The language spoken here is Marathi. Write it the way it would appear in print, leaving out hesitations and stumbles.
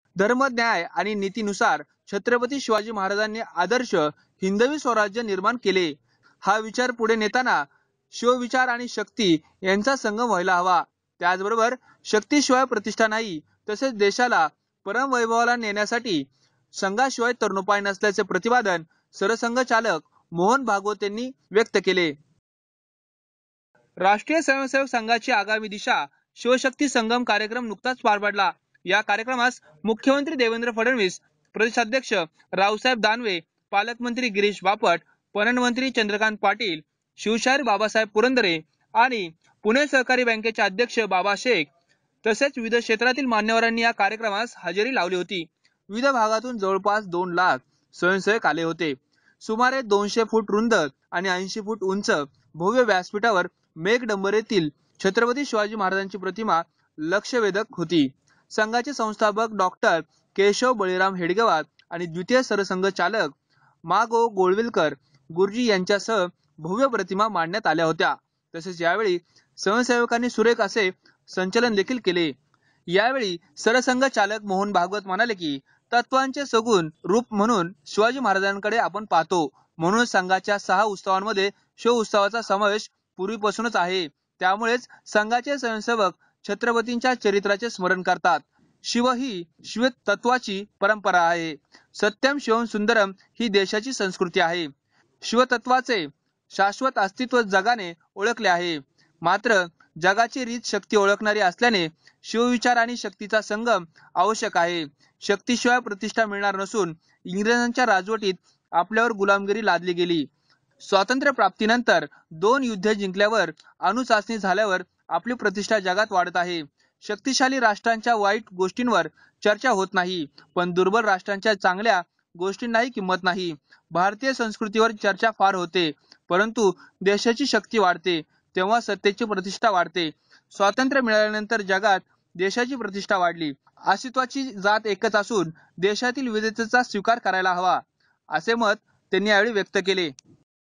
धर्म, न्याय आणि नीतीनुसार छत्रपती शिवाजी महाराजांनी आदर्श हिंदवी स्वराज्य निर्माण केले. हा विचार पुढे नेताना शिवविचार आणि शक्ती यांचा संगम व्हायला हवा. त्याचबरोबर शक्तीशिवाय प्रतिष्ठा नाही, तसेच देशाला परमवैभवाला नेण्यासाठी संघाशिवाय तरणोपाय नसल्याचे प्रतिपादन सरसंघचालक मोहन भागवत यांनी व्यक्त केले. राष्ट्रीय स्वयंसेवक संघाची आगामी दिशा शिवशक्ती संगम कार्यक्रम नुकताच पार पडला. या कार्यक्रमास मुख्यमंत्री देवेंद्र फडणवीस, प्रदेशाध्यक्ष रावसाहेब दानवे, पालकमंत्री गिरीश बापट, पणन मंत्री चंद्रकांत पाटील, शिवशाहीर बाबासाहेब पुरंदरे आणि पुणे सहकारी बँकेचे अध्यक्ष बाबा शेख तसेच विविध क्षेत्रातील मान्यवरांनी या कार्यक्रमास हजेरी लावली होती. विविध भागातून जवळपास 2 लाख स्वयंसेवक आले होते. सुमारे 200 फूट रुंद आणि 80 फूट उंच भव्य व्यासपीठावर मेघडंबरीतील छत्रपती शिवाजी महाराजांची प्रतिमा लक्षवेधक होती. संघाचे संस्थापक डॉक्टर केशव बळीराम हेडगेवार आणि द्वितीय सरसंघचालक मा गो गोळविलकर गुरुजी यांच्यासह भव्य प्रतिमा मांडण्यात आल्या होत्या. तसेच यावेळी स्वयंसेवकांनी सुरेख असे संचलन देखील केले. यावेळी सरसंघचालक मोहन भागवत म्हणाले की तत्वांचे सगुण रूप म्हणून शिवाजी महाराजांकडे आपण पाहतो. म्हणून संघाच्या 6 उत्सवांमध्ये शिव उत्सवाचा समावेश पूर्वीपासूनच आहे. त्यामुळेच संघाचे स्वयंसेवक छत्रपतींच्या चरित्राचे स्मरण करतात. शिव ही शिव तत्वाची परंपरा आहे. सत्यम शिवम सुंदरम ही देशाची संस्कृती आहे. शिवतत्वाचे शाश्वत अस्तित्व जगाने ओळखले आहे. मात्र जगाची रीत शक्ती ओळखणारी असल्याने शिवविचार आणि शक्तीचा संगम आवश्यक आहे. शक्तीशिवाय प्रतिष्ठा मिळणार नसून इंग्रजांच्या राजवटीत आपल्यावर गुलामगिरी लादली गेली. स्वातंत्र्य प्राप्तीनंतर 2 युद्ध जिंकल्यावर अणुचाचणी झाल्यावर आपली प्रतिष्ठा जगात वाढत आहे. शक्तिशाली राष्ट्रांच्या वाईट गोष्टींवर चर्चा होत नाही, पण दुर्बल राष्ट्रांच्या चांगल्या गोष्टींनाही किंमत नाही. भारतीय संस्कृतीवर चर्चा फार होते, परंतु देशाची शक्ती वाढते तेव्हा सत्तेची प्रतिष्ठा वाढते. स्वातंत्र्य मिळाल्यानंतर जगात देशाची प्रतिष्ठा वाढली. अस्तित्वाची जात एकच असून देशातील विविधतेचा स्वीकार करायला हवा, असे मत त्यांनी यावेळी व्यक्त केले.